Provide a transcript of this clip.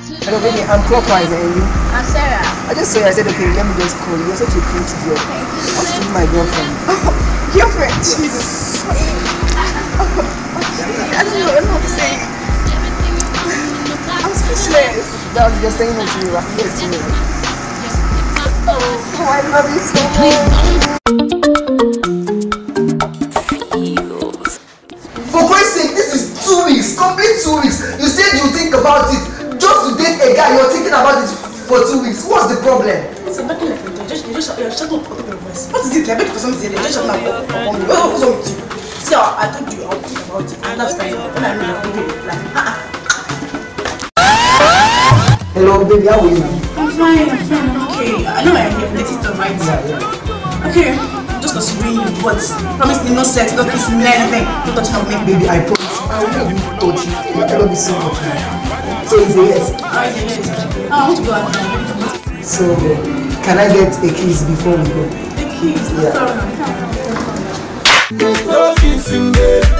Hello, baby. I'm clockwise, and you? I'm Sarah. I just saw you. I said, okay, let me just call you. You're such a cute girl. I'm still my girlfriend. Girlfriend? Jesus. I don't know what to say. I'm speechless. That was just saying it to you. Yes, to me. Oh, I love you so much. For Christ's sake, this is 2 weeks. Complete 2 weeks. You said you think about it. Just to date a guy, you're thinking about it for 2 weeks. What's the problem? It's a battle like you're shut up for your voice. What is it? Like, for something, they just shut up for me. What's wrong with you? See, I told you I'll think about it. And that's fine. When I know you're going to reply. Hello, baby. How are you? I'm fine. Okay. I know I'm here. Let's eat right. Okay. Just considering you, but promise me no sex, no kissing, no anything. Don't touch my make baby. I promise. I will not touch you. I love you so much, man. So it's a yes. I want to go out. So, can I get a kiss before we go? A kiss? Yeah. No kissing, babe.